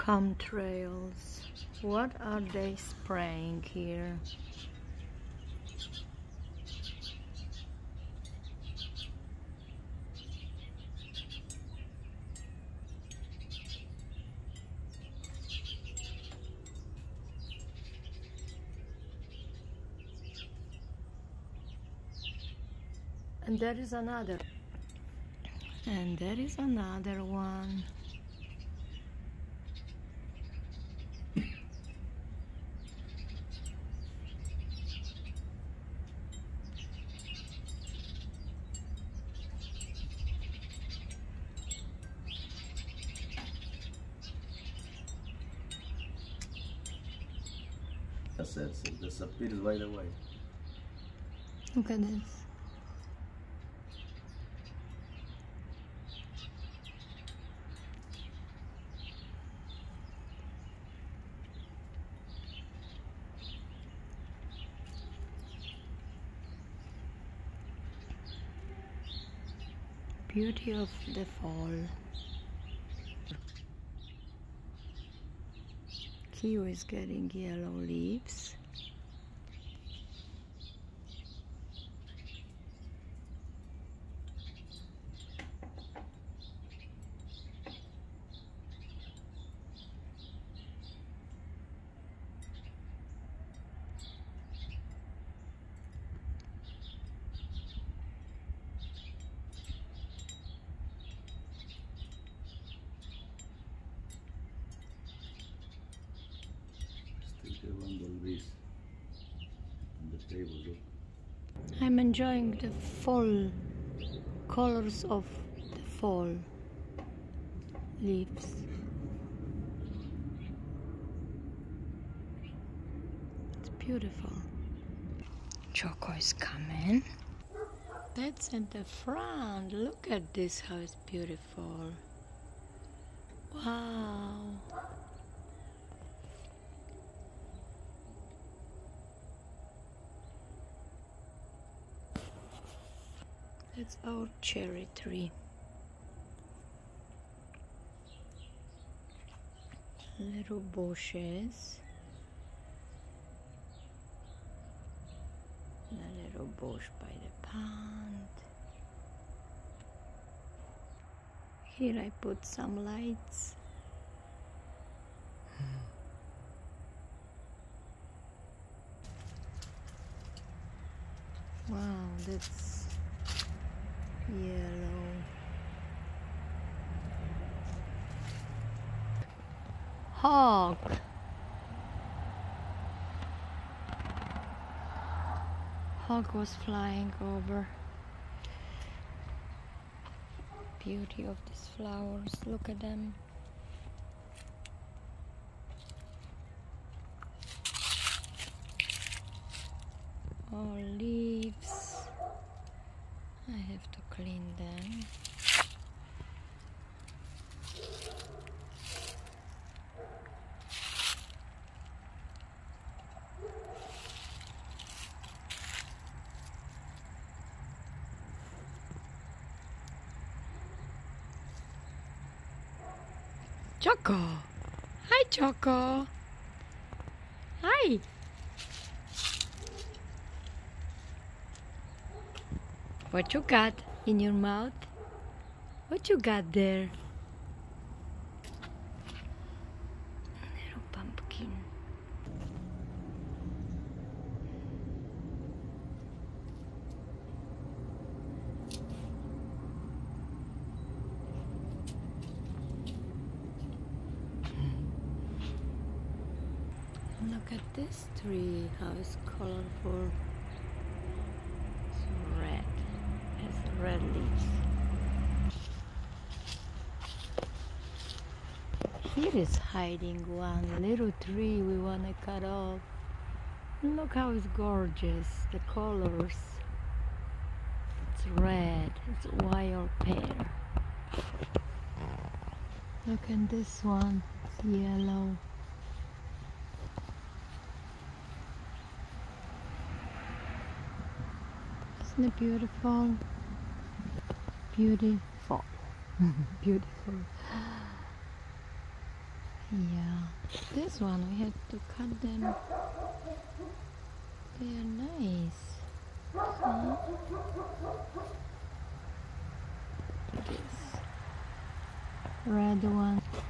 Chemtrails. What are they spraying here? And there is another. And there is another one. That's it. It disappears right away. Look at this. Beauty of the fall. Kiwi is getting yellow leaves. I'm enjoying the fall colors of the fall leaves. It's beautiful. Choco is coming. That's at the front. Look at this, how it's beautiful. Wow. That's our cherry tree. Little bushes. And a little bush by the pond. Here I put some lights. Wow, that's yellow. Hawk. Hawk was flying over. Beauty of these flowers, look at them. All leaves. I have to clean them. Choco! Hi, Choco! Hi! What you got in your mouth? What you got there? Little pumpkin. Look at this tree, how it's colorful. It's red. Has red leaves. Here is hiding one little tree we want to cut off. Look how it's gorgeous, the colors. It's red, it's wild pear. Look at this one, it's yellow. Isn't it beautiful? Beautiful. Beautiful. Yeah, this one we have to cut them. They are nice. See? This red one.